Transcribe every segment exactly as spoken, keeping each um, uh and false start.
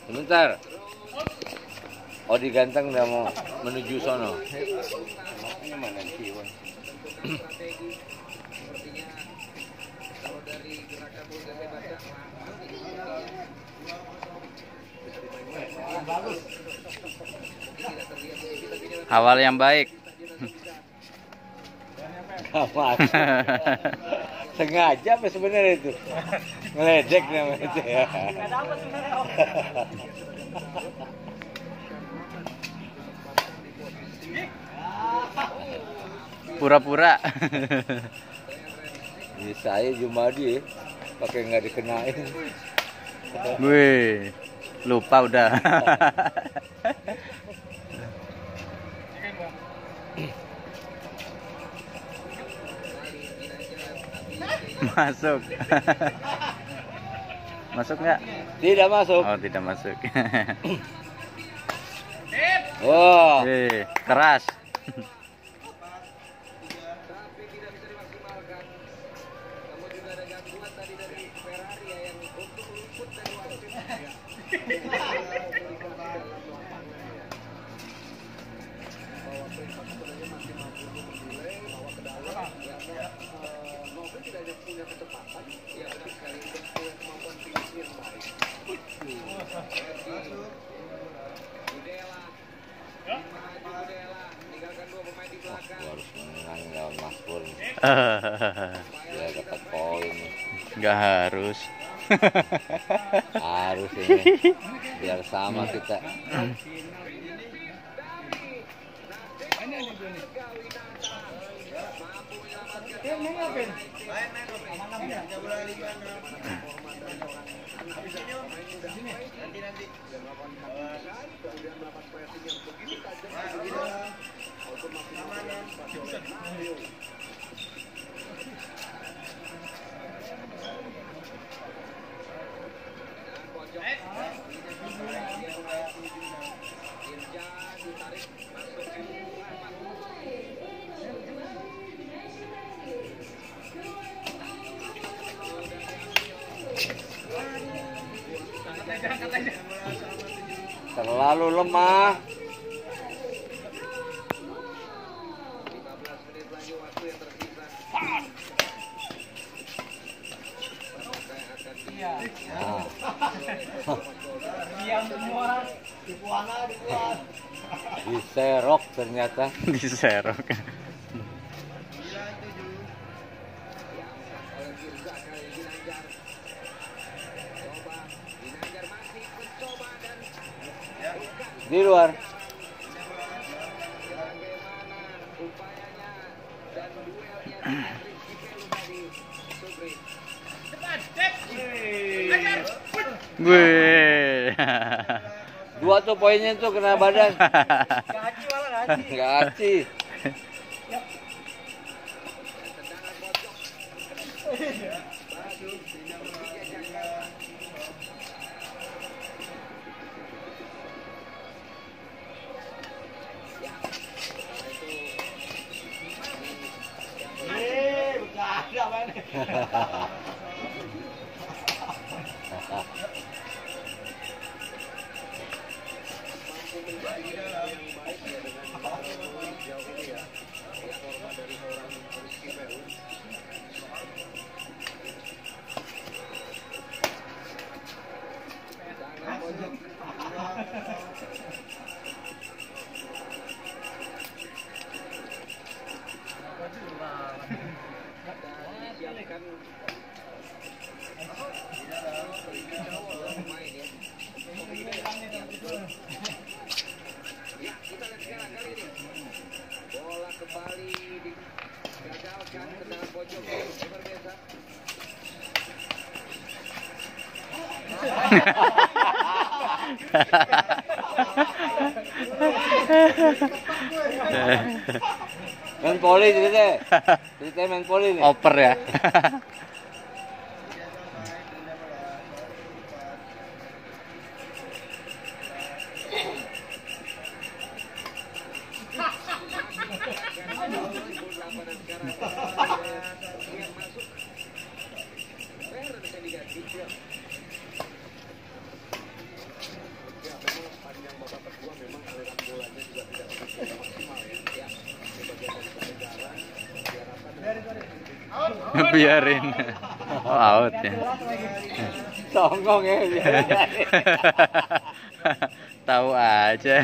Sebentar. Odi ganteng udah mau menuju sono. Ini mana sih, Wan? Awal yang baik. Sengaja apa sebenarnya itu? Ngeledek namanya itu ya. Pura-pura. Ini saya Jumadi pakai nggak dikenain. Wih, lupa udah. Masuk. Masuk nggak? Tidak masuk. Oh, tidak masuk. Wah. Wow. Eh, keras. Harus menang lawan Mas Pur. Biar dapat poin. Nggak harus. Harus ini. Biar sama kita. Terlalu lemah. Diserok ternyata. Diserok. Di luar. Wih. Dua tuh poinnya tuh kena badan. Gak aci. Bola kembali digagalkan ke dalam pojok luar biasa. Main poli cerita, cerita main poli nih. Oper ya. Biarin. Oh, out ya. Songong ya. Tahu aja.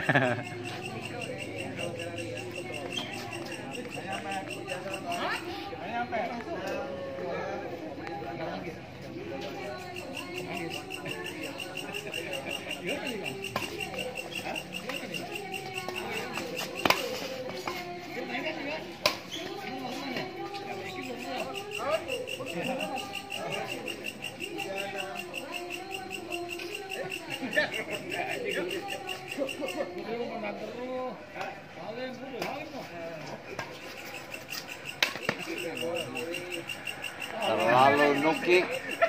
Terlalu nukik.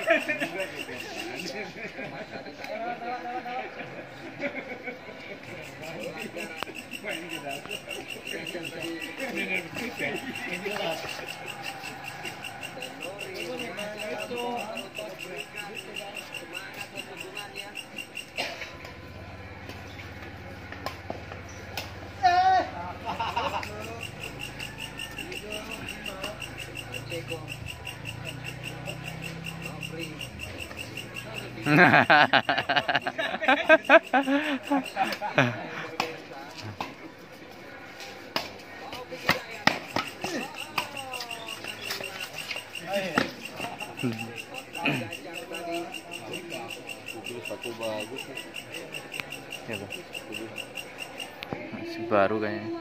Satu bagus. Ya, Bang. Masih baru kayaknya.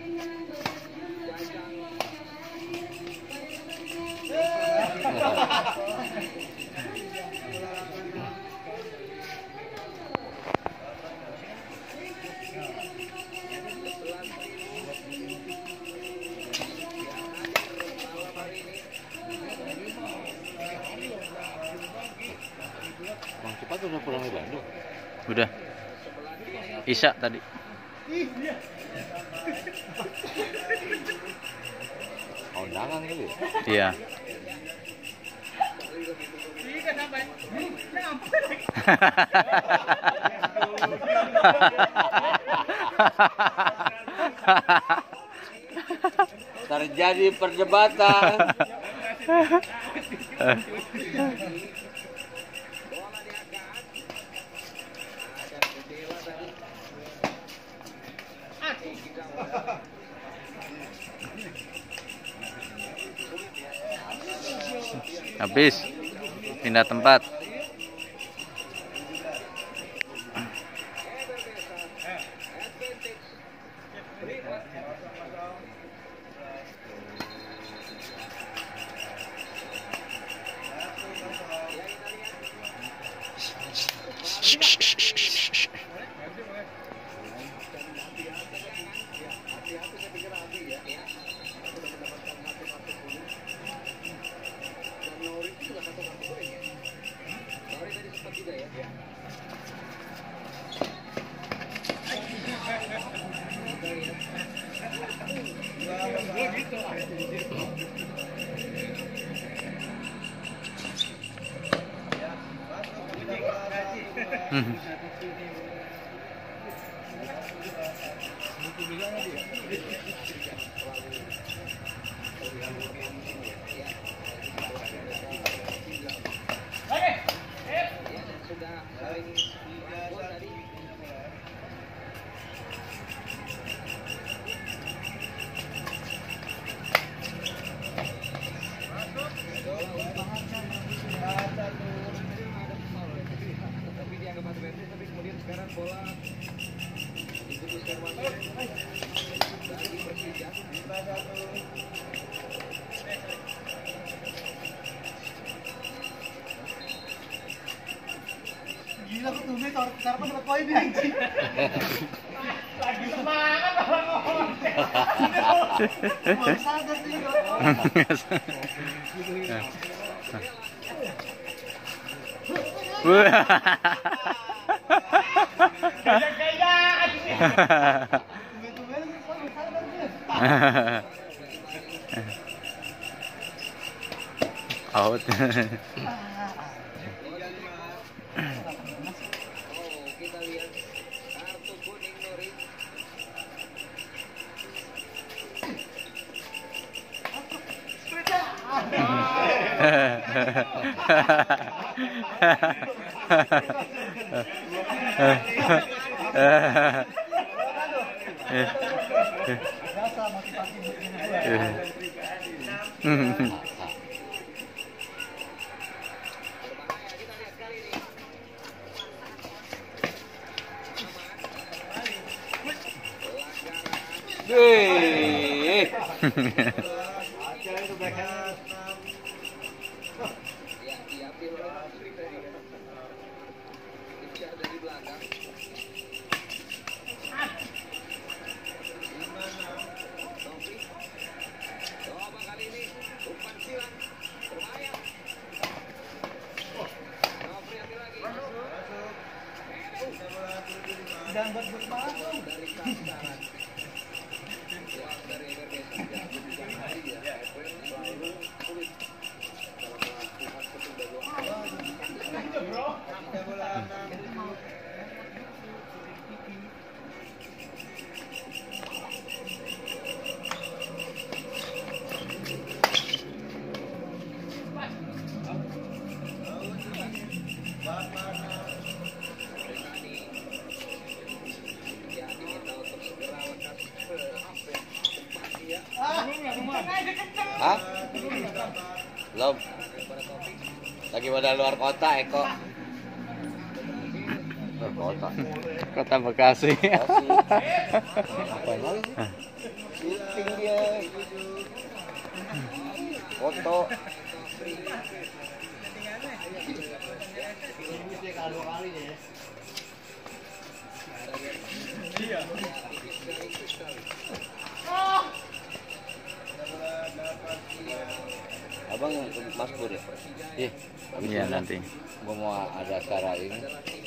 Bang Cepat udah pulang ke Bandung. Udah. Isya tadi. Undangan kali ya? Iya. Terjadi perdebatan. Habis. Pindah tempat. Hmm. Tapi kemudian sekarang bola diputuskan wasit dari Persija. Gila aku tuh tar tarpan dapat poin nih anjing. Lagi semangat orang ngomong. Mau sadar sih. Out. Oh, kita lihat kartu kuning Nuri. Biasa motivasi begini. Wih. Ya, diambil dikejar dari belakang. Nofri. Coba kali ini umpan silang berbahaya. Nofri ambil lagi. Dan buat buat masuk. Dari Kastaran. Kuat dari Everton. Jadi bukan hari ya. Everton selalu sulit dalam melakukan ketidakluasan. Ya, diminta untuk segera lekas ke hampir tempat dia. Hah? Belum. Lagi pada luar kota, Eko. Luar kota. Kota Bekasi. Bekasi. Ngapain lagi? Syuting dia. Foto. Abang Mas Pur ya? Iya. Habis Iya itu nanti. gua mau ada acara ini.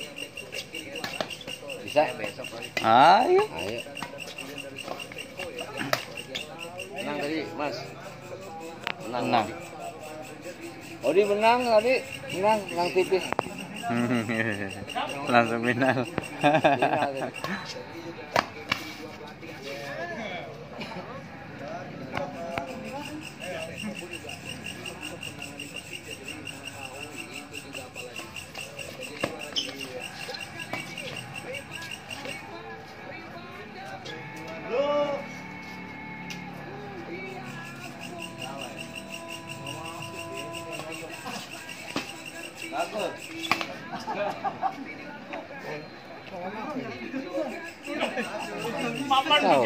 Bisa besok kali. Ayo. Ayo. Menang tadi, Mas. Menang. Menang. Oh, dia menang tadi. Menang, menang tipis. Langsung final. Final tadi. Bagus. Tahu.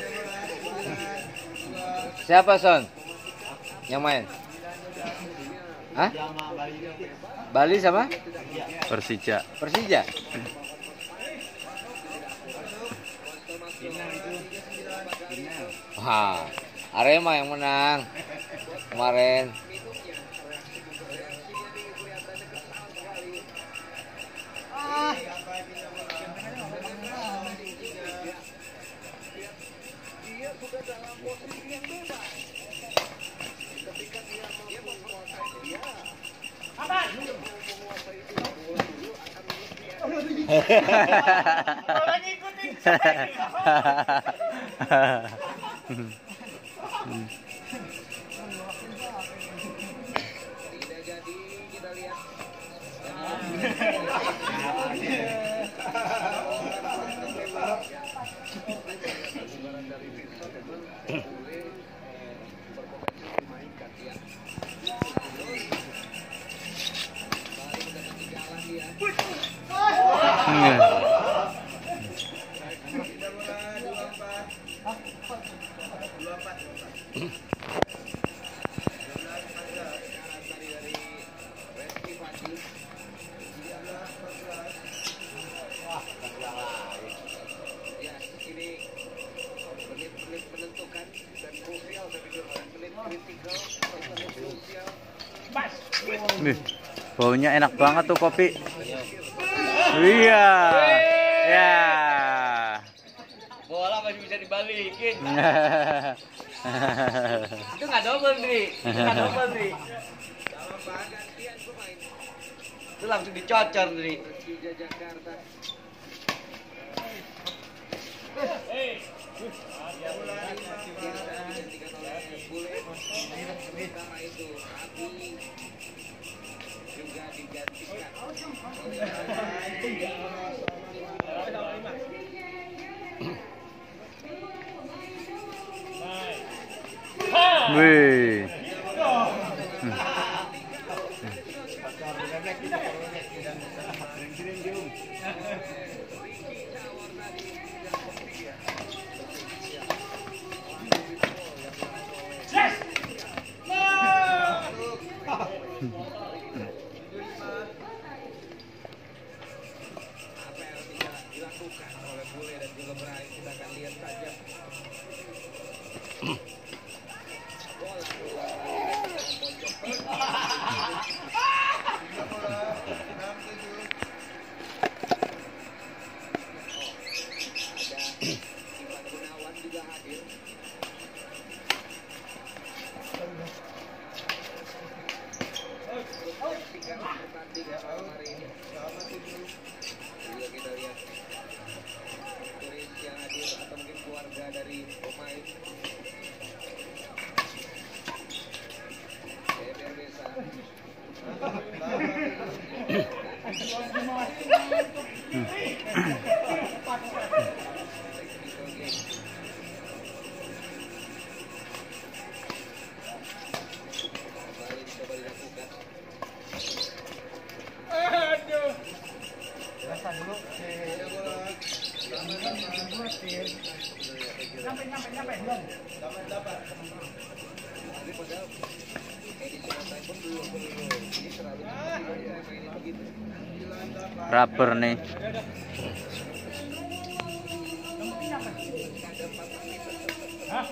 Siapa Son? Yang main? Hah? Bali sama? Persija. Persija? Wah, Arema yang menang kemarin. Dia sudah dalam posisi yang bebas. Ketika dia mau menguasai dia, Apa? menguasai itu bola dulu akan lebih Orang ngikutin. tidak jadi kita lihat. Dari Vincent boleh berpotensi dimainkan ya. Baru mendapati jalan dia. Ya, ini menit-menit menentukan dan krusial saya pikir menit kritikal, menit krusial. Wih, baunya enak banget tuh kopi. Iya. Ya. Bola masih bisa dibalikin. Itu nggak double nih, nggak double nih. Dalam gantian pemain Itu langsung dicocor nih. Persija Jakarta. Digantikan oleh Bule. Sementara itu Abi dilakukan oleh Bule dan juga Brai. Kita akan lihat saja. Bola keluar lagi dari pojok. Ivan Gunawan juga hadir. Menyaksikan pertandingan malam hari ini. Juga kita lihat turis yang hadir atau mungkin keluarga dari pemain. Eber Besa. Kembali dicoba dilakukan. Rasa dulu si sampai sampai sampai belum. Tapi padahal edisi online pun belum belum. Ini terlalu cepat ya mainnya begitu. Rubber nih. Hah?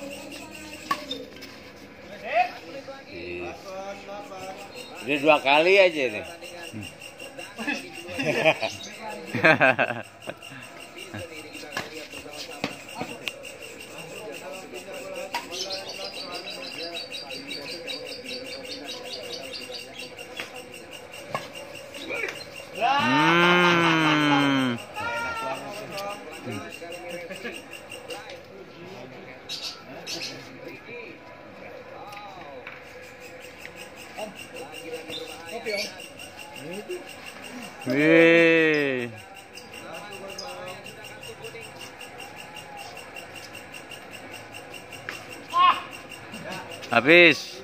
Ini dua kali aja nih. Hmm. Wih. Habis.